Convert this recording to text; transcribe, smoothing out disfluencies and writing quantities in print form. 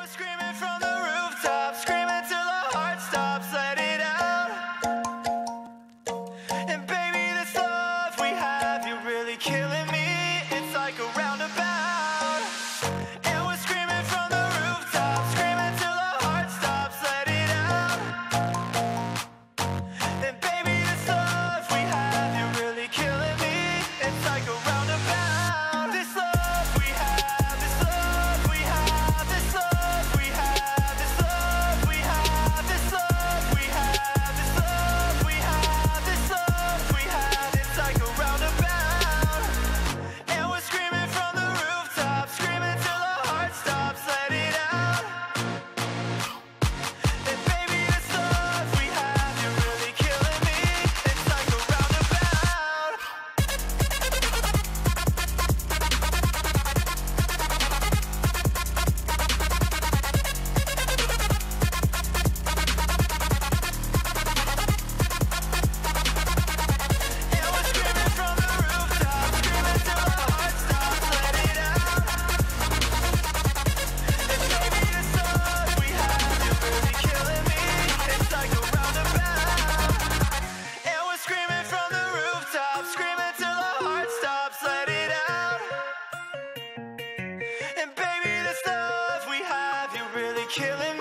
we're screaming from the rooftop, screaming till our heart stops, let it out. And baby, this love we have, you're really killing me. It's like a roundabout. And we're screaming from the rooftop, screaming till our heart stops, let it out. And baby, this love we have, you're really killing me. It's like a roundabout. This love we have, this love we have, this love we have, this love we have, this love we have, this love we have, this love we have. It's like a roundabout. And we're screaming from the rooftop, screaming till our heart stops, let it out. And baby, this love we have, you're really killing me. It's like a roundabout. And we're screaming from the rooftop, screaming till our heart stops, let it out. And baby, this love we have, you're really killing me. It's like a roundabout. And we're screaming from the rooftop, screaming till our heart stops, let it out. And baby, this love we have, you're really killing me.